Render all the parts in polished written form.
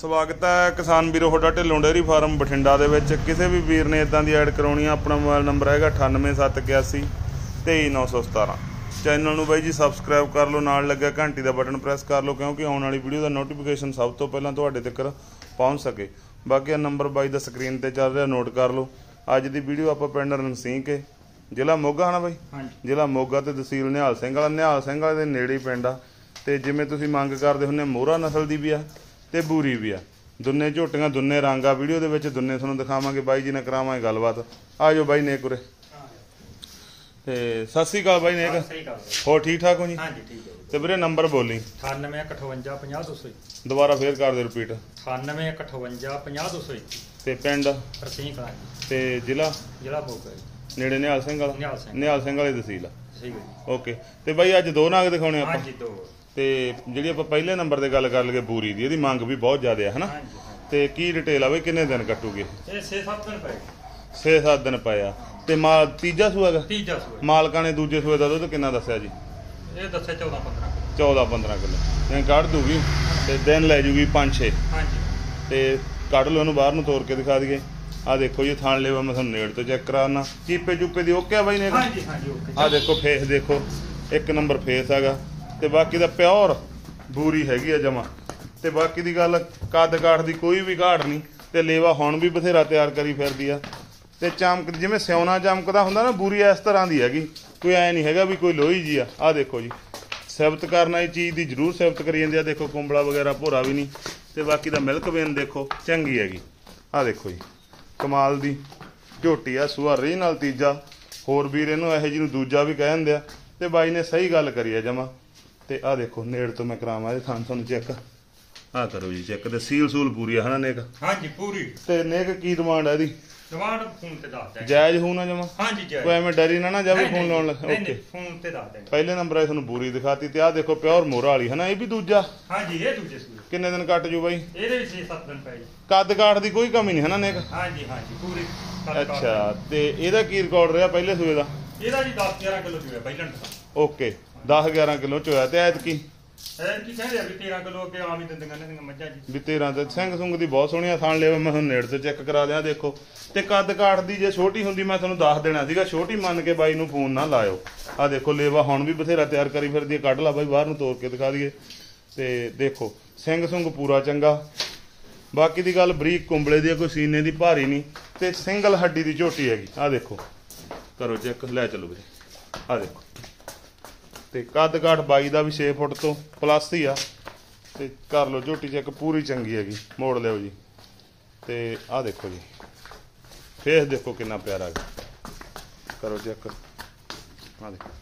ਸਵਾਗਤ ਹੈ ਕਿਸਾਨ ਵੀਰੋ ਤੁਹਾਡਾ ਢਿੱਲੋਂ ਡੇਅਰੀ ਫਾਰਮ ਬਠਿੰਡਾ ਦੇ ਵਿੱਚ। ਕਿਸੇ ਵੀ ਵੀਰ ਨੇ ਇਦਾਂ ਦੀ ਐਡ ਕਰਾਉਣੀ ਆ, ਆਪਣਾ ਮੋਬਾਈਲ ਨੰਬਰ ਹੈਗਾ 98781 23917। ਚੈਨਲ ਨੂੰ ਬਾਈ ਜੀ ਸਬਸਕ੍ਰਾਈਬ ਕਰ ਲਓ, ਨਾਲ ਲੱਗਿਆ ਘੰਟੀ ਦਾ ਬਟਨ ਪ੍ਰੈਸ ਕਰ ਲਓ ਕਿਉਂਕਿ ਆਉਣ ਵਾਲੀ ਵੀਡੀਓ ਦਾ ਨੋਟੀਫਿਕੇਸ਼ਨ ਸਭ ਤੋਂ ਪਹਿਲਾਂ ਤੁਹਾਡੇ ਤੱਕ ਪਹੁੰਚ ਸਕੇ। ਬਾਕੀ ਨੰਬਰ ਬਾਈ ਦਾ ਸਕਰੀਨ ਤੇ ਚੱਲ ਰਿਹਾ, ਨੋਟ ਕਰ ਲਓ। ਅੱਜ ਦੀ ਵੀਡੀਓ ਆਪਾਂ ਪਿੰਡ ਰਣਸੀਂਹ ਕੇ, ਜ਼ਿਲ੍ਹਾ ਮੋਗਾ ਹੈ ਨਾ ਬਾਈ? ਜ਼ਿਲ੍ਹਾ ਮੋਗਾ ਤੇ ਤਹਿਸੀਲ ਨਿਹਾਲ ਸਿੰਘ ਵਾਲਾ। ਨਿਹਾਲ ਸਿੰਘ ਵਾਲੇ ਦੇ ਨੇੜੇ ਹੀ ਪਿੰਡ ਆ। ਤੇ ਜਿਵੇਂ ਤੁਸੀਂ ਮੰਗ ਕਰਦੇ ਹੁੰਦੇ, ਮੋਹਰਾ ਨਸਲ ਦੀ ਵੀ ਆ ਤੇ ਬੂਰੀ ਵੀ ਆ, ਦੁੰਨੇ ਝੋਟੀਆਂ ਦੁੰਨੇ ਰੰਗ ਆ। ਵੀਡੀਓ ਦੇ ਵਿੱਚ ਦੁੰਨੇ ਤੁਹਾਨੂੰ ਦਿਖਾਵਾਂਗੇ, ਬਾਈ ਜੀ ਨਾਲ ਕਰਾਵਾਂਗੇ ਗੱਲਬਾਤ। ਆ ਜਾਓ ਬਾਈ ਨੇਕ ਉਰੇ। ਤੇ ਸਤਿ ਸ੍ਰੀ ਅਕਾਲ ਬਾਈ ਨੇਕ, ਹੋਰ ਠੀਕ ਠਾਕ ਹੋ ਜੀ? ਹਾਂਜੀ ਠੀਕ ਹੈ। ਤੇ ਵੀਰੇ ਨੰਬਰ ਬੋਲੀ। 9858500200। ਦੁਬਾਰਾ ਫੇਰ ਕਰ ਦਿਓ ਰਿਪੀਟ। 9858500200। ਤੇ ਪਿੰਡ ਰਣਸੀਂਹ ਕਲਾਂ ਤੇ ਜ਼ਿਲ੍ਹਾ ਮੋਗਾ ਨੇੜੇ ਨਿਹਾਲ ਸਿੰਘ ਵਾਲਾ। ਨਿਹਾਲ ਸਿੰਘ ਵਾਲੇ ਤਹਿਸੀਲ ਆ। ਠੀਕ ਹੈ। ਓਕੇ। ਤੇ ਬਾਈ ਅੱਜ ਦੋ ਨਾਗ ਦਿਖਾਉਣੇ ਆਪਾਂ। ਹਾਂਜੀ ਦੋ। ਤੇ ਜਿਹੜੀ ਆਪਾਂ ਪਹਿਲੇ ਨੰਬਰ ਤੇ ਗੱਲ ਕਰ ਲਈਏ ਬੂਰੀ ਦੀ, ਇਹਦੀ ਮੰਗ ਵੀ ਬਹੁਤ ਜ਼ਿਆਦਾ ਹੈ ਹਨਾ? ਤੇ ਕੀ ਡਿਟੇਲ ਆ ਬਈ, ਕਿੰਨੇ ਦਿਨ ਕੱਟੂਗੇ? ਇਹ 6-7 ਦਿਨ ਪਏ। 6-7 ਦਿਨ ਪਏ ਆ। ਤੇ ਮਾਲ ਤੀਜਾ ਸੂਆ ਹੈਗਾ? ਤੀਜਾ ਸੂਆ। ਮਾਲਕਾਂ ਨੇ ਦੂਜੇ ਸੂਏ ਦਾ ਦੁੱਧ ਕਿੰਨਾ ਦੱਸਿਆ ਜੀ? ਇਹ ਦੱਸਿਆ 14-15 ਕਿਲੋ ਇਹ ਕੱਢ ਦੂਗੀ ਤੇ ਦਿਨ ਲੈ ਜੂਗੀ 5-6। ਹਾਂਜੀ। ਤੇ ਕੱਢ ਲਓ ਇਹਨੂੰ, ਬਾਹਰ ਨੂੰ ਤੋੜ ਕੇ ਦਿਖਾ ਦਈਏ। ਆ ਦੇਖੋ ਜੀ ਥਾਣ ਲੇਵਾ, ਮੈਂ ਤੁਹਾਨੂੰ ਨੇੜ ਤੋਂ ਚੈੱਕ ਕਰਾਉਣਾ। ਚੀਪੇ ਚੂਪੇ ਦੀ ਓਕੇ ਆ ਬਾਈ ਨੇ? ਹਾਂਜੀ ਹਾਂਜੀ ਓਕੇ। ਆ ਦੇਖੋ ਫੇਸ ਦੇਖੋ, ਇੱਕ ਨੰਬਰ ਫੇਸ ਹੈਗਾ। ਤੇ ਬਾਕੀ ਦਾ ਪਿਓਰ ਬੂਰੀ ਹੈਗੀ ਆ ਜਮਾ। ਤੇ ਬਾਕੀ ਦੀ ਗੱਲ ਕੱਦ ਕਾਠ ਦੀ ਕੋਈ ਵੀ ਘਾਟ ਨਹੀਂ। ਤੇ ਲੇਵਾ ਹੁਣ ਵੀ ਬਥੇਰਾ ਤਿਆਰ ਕਰੀ ਫਿਰਦੀ ਆ। ਤੇ ਚਮਕ ਜਿਵੇਂ ਸਿਉਣਾ ਚਮਕਦਾ ਹੁੰਦਾ ਨਾ, ਬੂਰੀ ਇਸ ਤਰ੍ਹਾਂ ਦੀ ਹੈਗੀ। ਕੋਈ ਐ ਨਹੀਂ ਹੈਗਾ ਵੀ ਕੋਈ ਲੋਹੀ ਜੀ ਆ। ਆਹ ਦੇਖੋ ਜੀ, ਸਿਫਤ ਕਰਨਾ ਇਹ ਚੀਜ਼ ਦੀ ਜ਼ਰੂਰ ਸਿਫਤ ਕਰੀ ਜਾਂਦੀ ਆ। ਦੇਖੋ ਕੁੰਬਲਾ ਵਗੈਰਾ ਭੋਰਾ ਵੀ ਨਹੀਂ। ਤੇ ਬਾਕੀ ਦਾ ਮਿਲਕ ਵੇਨ ਦੇਖੋ ਚੰਗੀ ਹੈਗੀ। ਆਹ ਦੇਖੋ ਜੀ, ਕਮਾਲ ਦੀ ਝੋਟੀ ਆ। ਸੂਆ ਰੀ ਨਾਲ ਤੀਜਾ। ਹੋਰ ਵੀਰ ਇਹਨੂੰ ਇਹੋ ਜਿਹੀ ਨੂੰ ਦੂਜਾ ਵੀ ਕਹਿ ਦਿੰਦੇ ਆ। ਤੇ ਬਾਈ ਨੇ ਸਹੀ ਗੱਲ ਕਰੀ ਆ ਜਮਾ। ਤੇ ਆਹ ਦੇਖੋ ਨੇੜ ਤੋਂ ਮੈਂ ਕਰਾਵਾਂ ਇਹ ਥਾਂ ਤੁਹਾਨੂੰ ਚੈੱਕ। ਆਹ ਕਰੋ ਜੀ ਚੈੱਕ। ਤੇ ਸੀਲ ਸੂਲ ਪੂਰੀ ਆ ਹਨਾ ਨੇਕ? ਹਾਂਜੀ ਪੂਰੀ। ਤੇ ਨੇਕ ਕੀ ਡਿਮਾਂਡ ਆ ਇਹਦੀ? ਡਿਮਾਂਡ ਫੋਨ ਤੇ ਦੱਸ ਦੇ। ਜਾਇਜ਼ ਹੋਊ ਨਾ ਜਮਾ? ਹਾਂਜੀ ਜਾਇਜ਼। ਕੋਈ ਐਵੇਂ ਡਰੀ ਨਾ ਜਾਵੇ ਫੋਨ ਲਾਉਣ ਲੱਗੇ। ਓਕੇ ਫੋਨ ਤੇ ਦੱਸ ਦੇ। ਪਹਿਲੇ ਨੰਬਰ ਆ ਤੁਹਾਨੂੰ ਬੂਰੀ ਦਿਖਾਤੀ। ਤੇ ਆਹ ਦੇਖੋ ਪਿਓਰ ਮੋਹਰਾ ਵਾਲੀ ਹਨਾ? ਇਹ ਵੀ ਦੂਜਾ? ਹਾਂਜੀ ਇਹ ਦੂਜੇ ਸੂਏ। ਕਿੰਨੇ ਦਿਨ ਕੱਟ ਜੂ ਬਾਈ? ਇਹਦੇ ਵੀ 6-7 ਦਿਨ ਪਏ। ਕੱਦ ਕਾਠ ਦੀ ਕੋਈ ਕਮੀ ਨਹੀਂ ਹਨਾ ਨੇਕ? ਹਾਂਜੀ ਹਾਂਜੀ ਪੂਰੀ। ਅੱਛਾ। ਤੇ ਇਹਦਾ ਕੀ ਰਿਕਾਰਡ ਰਿਹਾ ਪਹਿਲੇ ਸੂਏ ਦਾ? ਇਹਦਾ ਜੀ 10-11 ਕਿਲੋ ਜੋ ਹੈ ਪਹਿਲਾਂ ਦਾ। ਓਕੇ 10-11 ਕਿਲੋ ਚ ਹੋਇਆ। ਤੇ ਐਤਕੀ ਕੀ ਕਹਿੰਦੇ ਆ ਵੀ 13 ਕਿਲੋ ਅੱਗੇ ਆਮ ਹੀ ਦਿੰਦੀਆਂ ਨੇ ਮੱਝਾਂ ਜੀ। ਵੀ 13 ਤੇ ਸਿੰਘ ਸੁੰਗ ਦੀ ਬਹੁਤ ਸੋਹਣੀਆਂ ਥਾਣ ਲਿਆ। ਮੈਂ ਹੁਣ ਨੇੜ ਤੇ ਚੈੱਕ ਕਰਾ ਦਿਆਂ। ਦੇਖੋ ਤੇ ਕੱਦ ਕਾਠ ਦੀ ਜੇ ਛੋਟੀ ਹੁੰਦੀ ਮੈਂ ਤੁਹਾਨੂੰ ਦੱਸ ਦੇਣਾ ਸੀਗਾ। ਛੋਟੀ ਮੰਨ ਕੇ ਬਾਈ ਨੂੰ ਫੋਨ ਨਾ ਲਾਇਓ। ਆ ਦੇਖੋ ਲੇਵਾ ਹੁਣ ਵੀ ਬਥੇਰਾ ਤਿਆਰ ਕਰੀ ਫਿਰਦੀ। ਕੱਢ ਲਾ ਬਾਈ ਬਾਹਰ ਨੂੰ ਤੋੜ ਕੇ ਦਿਖਾ ਦਈਏ। ਤੇ ਦੇਖੋ ਸਿੰਘ ਸੁੰਗ ਪੂਰਾ ਚੰਗਾ। ਬਾਕੀ ਦੀ ਗੱਲ ਬਰੀਕ ਕੁੰਬਲੇ ਦੀ, ਕੋਈ ਸੀਨੇ ਦੀ ਭਾਰੀ ਨਹੀਂ। ਤੇ ਸਿੰਗਲ ਹੱਡੀ ਦੀ ਝੋਟੀ ਹੈਗੀ। ਆ ਦੇਖੋ ਕਰੋ ਚੈੱਕ। ਲੈ ਚਲੋ ਵੀਰੇ ਆ ਦੇਖੋ। ਤੇ ਕੱਦ ਕਾਠ ਬਾਈ ਦਾ ਵੀ 6 ਫੁੱਟ ਤੋਂ ਪਲੱਸ ਹੀ ਆ। ਤੇ ਕਰ ਲਓ ਝੋਟੀ ਚੈੱਕ, ਪੂਰੀ ਚੰਗੀ ਹੈਗੀ। ਮੋੜ ਲਿਓ ਜੀ। ਤੇ ਆਹ ਦੇਖੋ ਜੀ ਫੇਸ ਦੇਖੋ ਕਿੰਨਾ ਪਿਆਰਾ ਹੈਗਾ। ਕਰੋ ਚੈੱਕ। ਆਹ ਦੇਖੋ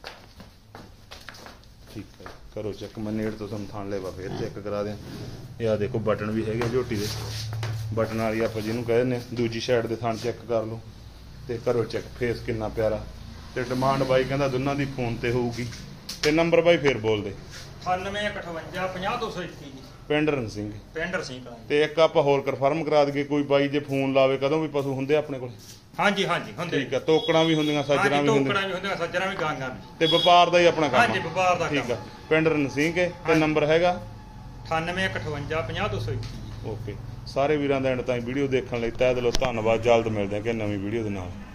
ਠੀਕ ਹੈ। ਕਰੋ ਚੈੱਕ। ਮੈਂ ਨੇੜ ਤੋਂ ਤੁਹਾਨੂੰ ਥਾਣ ਲੈਵਾ ਫੇਰ ਚੈੱਕ ਕਰਾ ਦਿਆਂ। ਇਹ ਆਹ ਦੇਖੋ ਬਟਨ ਵੀ ਹੈਗੇ ਝੋਟੀ ਦੇ, ਬਟਨ ਵਾਲੀ ਆਪਾਂ ਜਿਹਨੂੰ ਕਹਿ ਦਿੰਦੇ। ਦੂਜੀ ਸਾਈਡ ਦੇ ਥਾਣ ਚੈੱਕ ਕਰ ਲਓ। ਤੇ ਕਰੋ ਚੈੱਕ ਫੇਸ ਕਿੰਨਾ ਪਿਆਰਾ। ਤੇ ਡਿਮਾਂਡ ਬਾਈ ਕਹਿੰਦਾ ਦੋਨਾਂ ਦੀ ਫੋਨ ਤੇ ਹੋਊਗੀ। ਤੇ ਨੰਬਰ ਬਾਈ ਫੇਰ ਬੋਲ ਦੇ। 9858500221 ਜੀ। ਪਿੰਡ ਰਣਸੀਂਹ। ਪਿੰਡ ਰਣਸੀਂਹ ਕਲਾਂ। ਤੇ ਇੱਕ ਆਪਾਂ ਹੋਰ ਕਨਫਰਮ ਕਰਾ ਦਈਏ, ਕੋਈ ਬਾਈ ਜੇ ਫੋਨ ਲਾਵੇ ਕਦੋਂ ਵੀ ਪਸ਼ੂ ਹੁੰਦੇ ਆਪਣੇ ਕੋਲ? ਹਾਂਜੀ ਹਾਂਜੀ ਹੁੰਦੇ। ਠੀਕ ਆ। ਤੋਕੜਾਂ ਵੀ ਹੁੰਦੀਆਂ, ਸੱਜਰਾਂ ਵੀ ਹੁੰਦੀਆਂ। ਤੋਕੜਾਂ ਵੀ ਹੁੰਦੀਆਂ, ਸੱਜਰਾਂ ਵੀ ਗਾਂਗਾਂ ਵੀ। ਤੇ ਵਪਾਰ ਦਾ ਹੀ ਆਪਣਾ ਕੰਮ? ਹਾਂਜੀ ਵਪਾਰ ਦਾ ਕੰਮ। ਠੀਕ ਆ। ਪਿੰਡ ਰਣਸੀਂਹ ਕੇ। ਤੇ ਨੰਬਰ ਹੈਗਾ 9858500221 ਜੀ। ਓਕੇ। ਸਾਰੇ ਵੀਰਾਂ ਦਾ ਐਂਡ ਤਾਈਂ ਵੀਡੀਓ ਦੇਖਣ ਲਈ ਤਹਿ ਦਿਲੋਂ ਧੰਨਵਾਦ। ਜਲਦ ਮਿਲਦੇ ਹਾਂ ਕਿ ਨਵੀਂ ਵੀਡੀਓ ਦੇ ਨਾਲ।